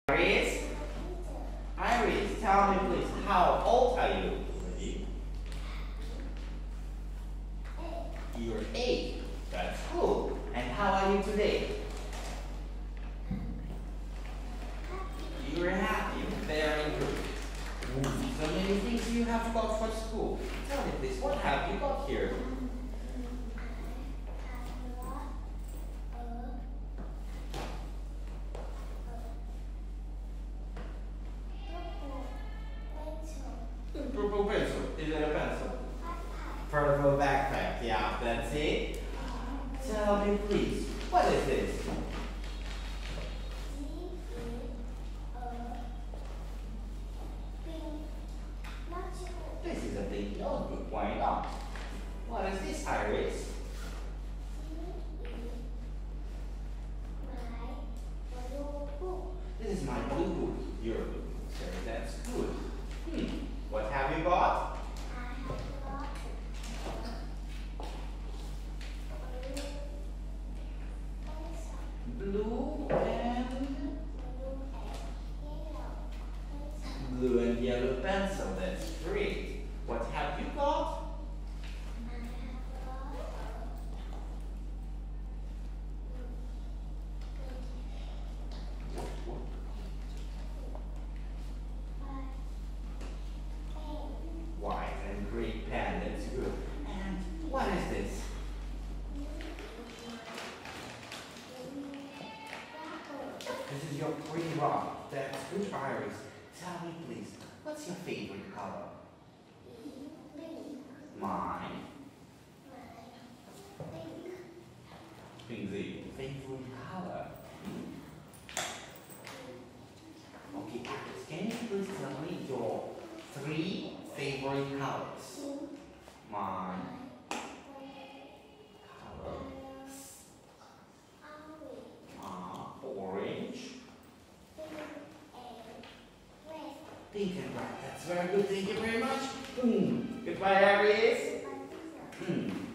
Iris? Iris, tell me please, how old are you? You're 8. That's cool. And how are you today? You're happy. Very good. So many things you have got for school. Tell me please, what have you got here? Purple pencil. Is it a pencil? Purple backpack. Yeah, that's it. Tell me please, what is this? This is a big notebook. Why not? What is this, Iris? This is my blue book. Your blue book. So that's good. What have you got? Blue and yellow pencil. That's great. What have you got? White and green pen. That's good. And what is this? This is your pretty rock. That's good, Iris. Tell me please, what's your favorite color? Mine. Pink is your favorite color. Okay, Iris, can you please tell me your 3 favorite colors? Mine. Orange. Pink and white. That's very good. Thank you very much. Goodbye, Iris.